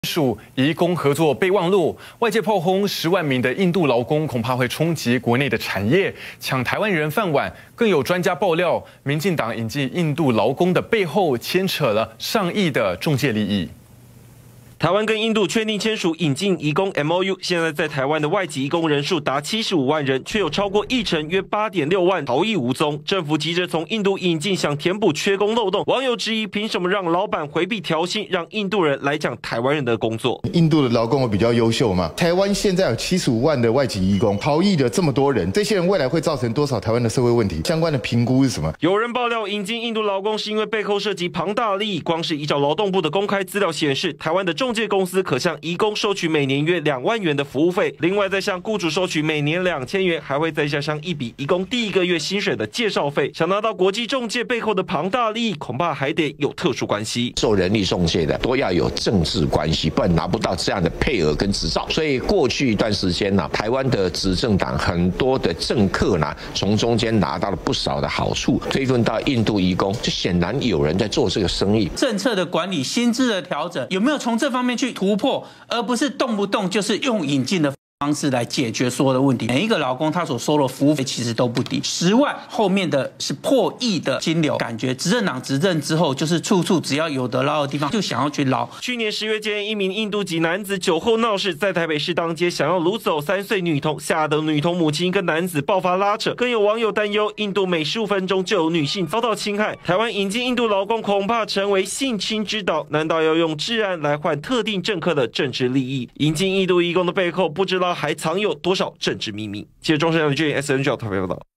署移工合作备忘录，外界炮轰10万名的印度劳工恐怕会冲击国内的产业，抢台湾人饭碗。更有专家爆料，民进党引进印度劳工的背后牵扯了上亿的仲介利益。 台湾跟印度确定签署引进移工 MOU， 现在在台湾的外籍移工人数达75万人，却有超过1成约8.6万逃逸无踪。政府急着从印度引进，想填补缺工漏洞。网友质疑，凭什么让老板回避调薪，让印度人来抢台湾人的工作？ 印度的劳工比较优秀嘛？台湾现在有75万的外籍移工，逃逸的这么多人，这些人未来会造成多少台湾的社会问题？相关的评估是什么？ 有人爆料，引进印度劳工是因为背后涉及庞大利益。光是依照劳动部的公开资料显示，台湾的仲介公司可向移工收取每年约2万元的服务费，另外再向雇主收取每年2000元，还会再加上一笔移工第1个月薪水的介绍费。想拿到国际仲介背后的庞大利益，恐怕还得有特殊关系。 受人力仲介的都要有政治关系，不然拿不到这样的配额跟执照。所以过去一段时间呢，台湾的执政党很多的政客呢，从中间拿到了不少的好处，推论到印度移工，就显然有人在做这个生意。 政策的管理、薪资的调整，有没有从这方面去突破，而不是动不动就是用引进的方式来解决所有的问题。每一个劳工他所收的服务费其实都不低，10万后面的是破亿的金流。感觉执政党执政之后，就是处处只要有得捞的地方就想要去捞。 去年10月间，一名印度籍男子酒后闹事，在台北市当街想要掳走3岁女童，吓得女童母亲跟男子爆发拉扯。更有网友担忧，印度每15分钟就有女性遭到侵害，台湾引进印度劳工恐怕成为性侵之岛。难道要用治安来换特定政客的政治利益？引进印度移工的背后，不知道还藏有多少政治秘密。记者钟声阳、SNG 特别报道。